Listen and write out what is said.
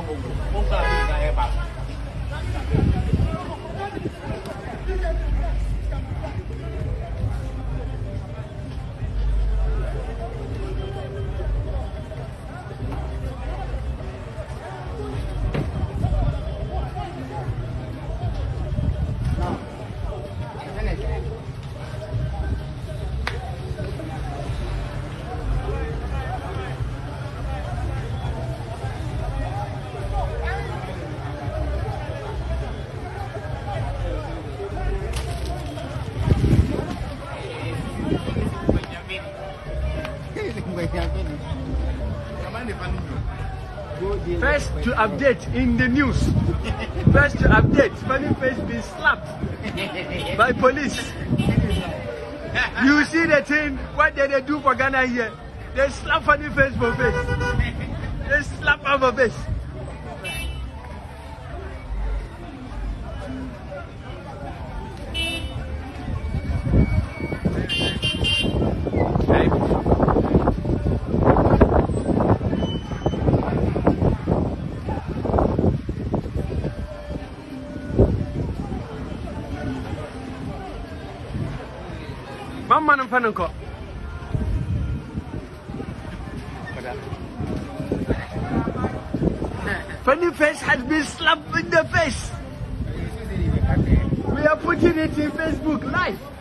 First to update in the news. First to update. Funny face being slapped by police. You see the thing? What did they do for Ghana here? They slap funny face for face. They slap her for face. Man and Pananko. Funny face has been slapped in the face. We are putting it in Facebook live.